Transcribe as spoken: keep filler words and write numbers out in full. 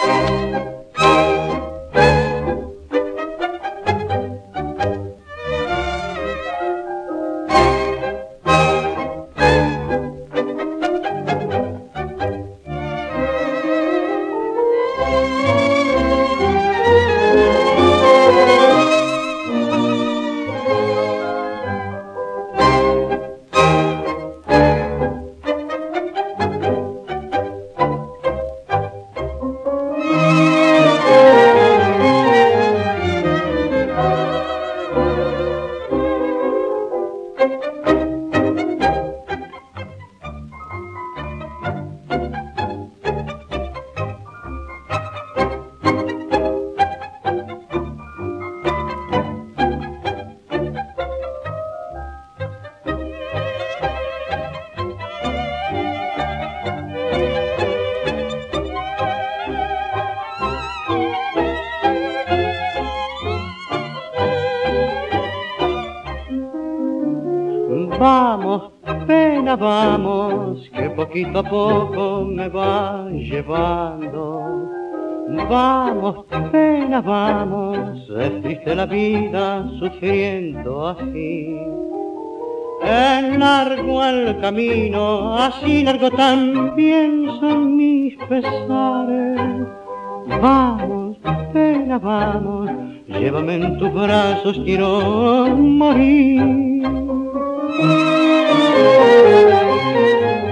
Vamos, pena, vamos, que poquito a poco me va llevando. Vamos, pena, vamos, es triste la vida sufriendo así. Es largo el camino, así largo también son mis pesares. Vamos, pena, vamos, llévame en tus brazos, quiero morir.